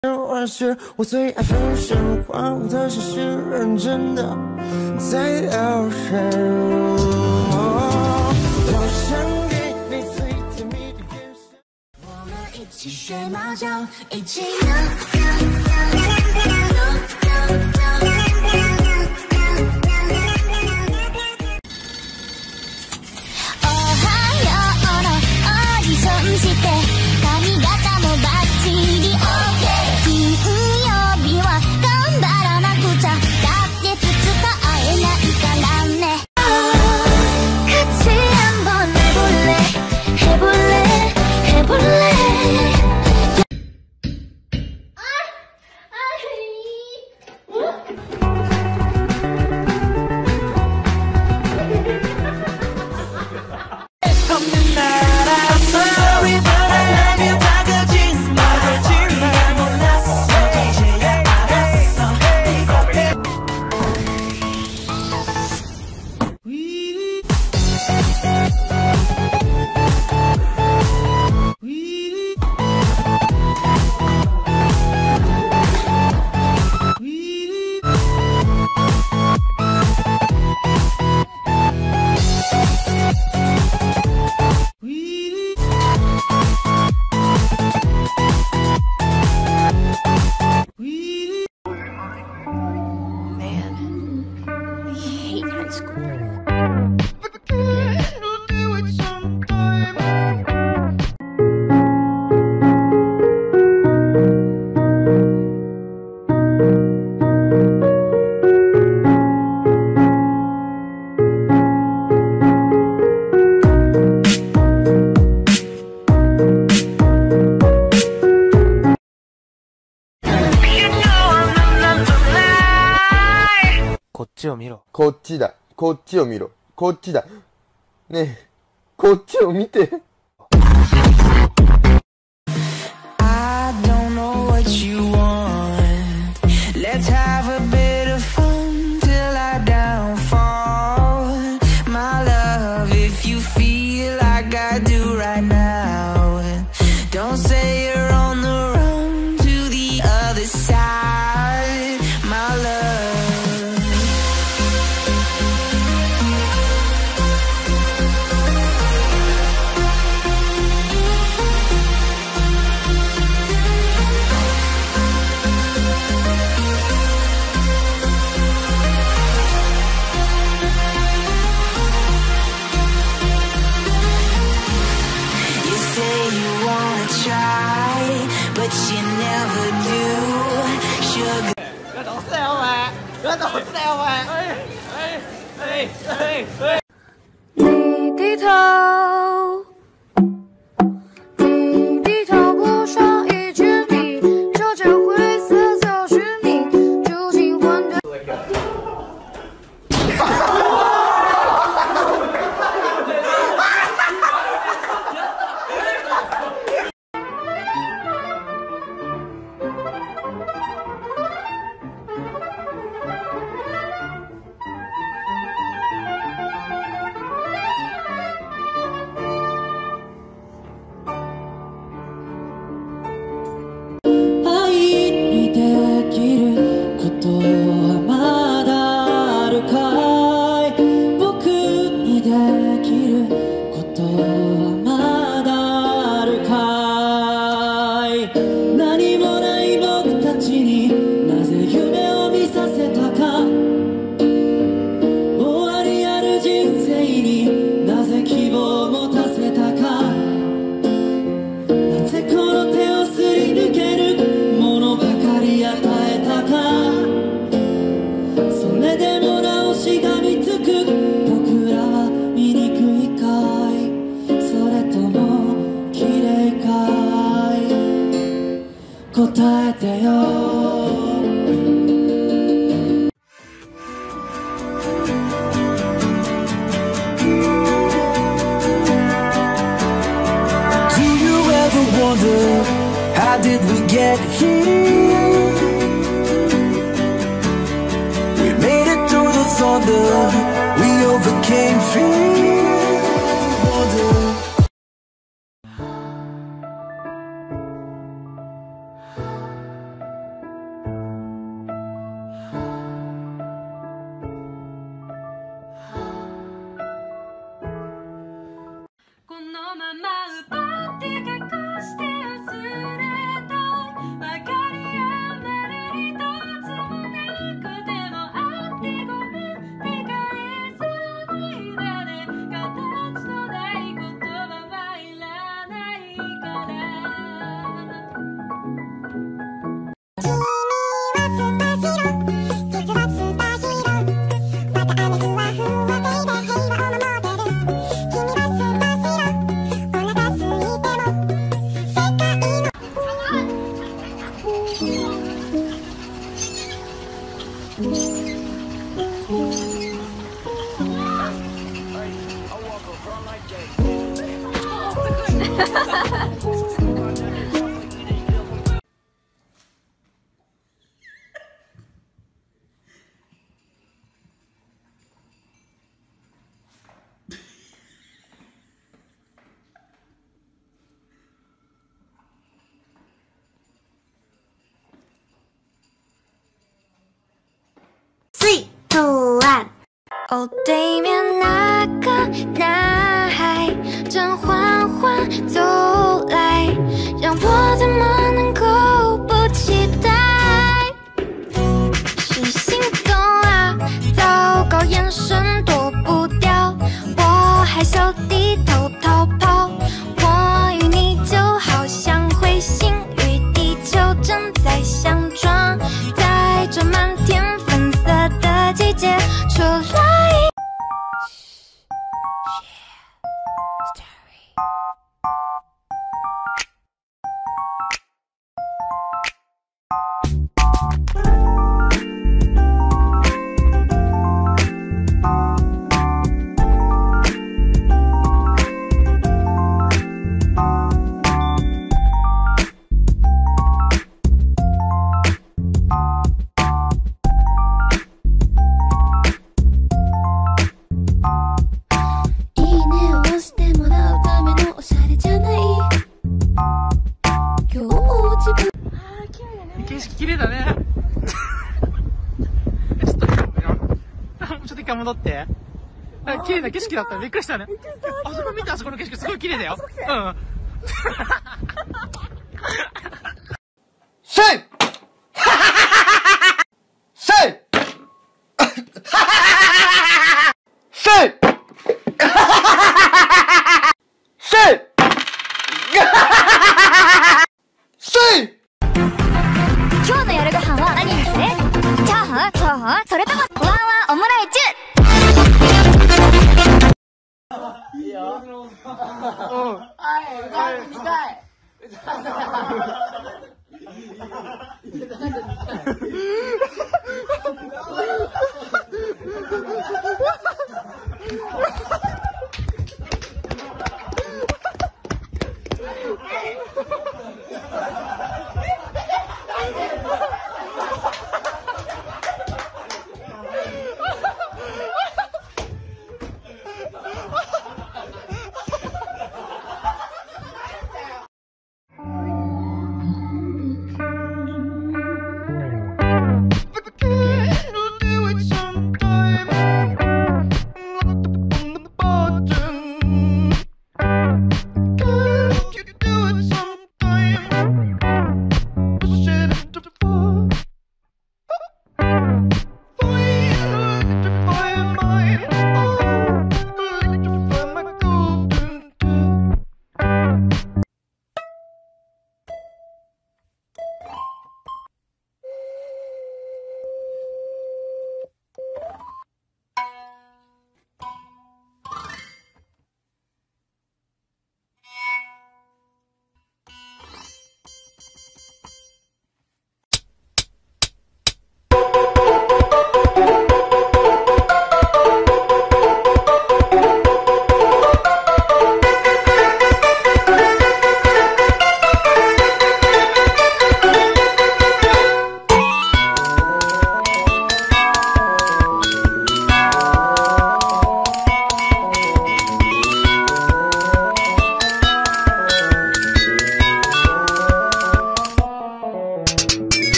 而是我最爱分身，荒芜的事是认真的在聊天。我想给你最甜蜜的眼神。我们一起学猫叫，一起喵喵喵喵喵喵喵喵。おはようのオーディションして髪型もバッチリ OK。金曜日は頑張らなくちゃ。だって2日会えないからね。같이 한번 해볼래 해볼래 해볼래。 こっちを見ろ。 こっちだ。こっちを見ろ。こっちだ。ねえ、こっちを見て。 I don't know what you want. Let's have a bit of fun till I downfall. My love, if you feel like I do right now, don't say you're on the run to the other side. My love. But you never do, sugar. 我懂事了喂，我懂事了喂。 你低头，你低头不说一句，你就这灰色搜寻你，住进混沌。答えてよ。Do you ever wonder how did we get here? We made it through the thunder, we overcame fear. Wonder 3、2、1。哦，对面那个男孩正缓缓走来，让我怎么能够不期待？是心动啊，糟糕，眼神躲不掉，我害羞低头逃跑。我与你就好像彗星与地球正在相撞，在这满天粉色的季节出来。 景色綺麗だね。ちょっと一回戻って。綺麗な景色だった。びっくりしたね。あそこ見て、あそこの景色すごい綺麗だよ。うん。 せいせいせいせいせい。 今日の夜ご飯は何にする？チャーハン？チャーハン？それともワンワンオムライチュいいよ。うん。はい、見たい。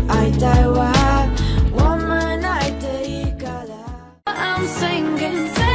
I'm singing.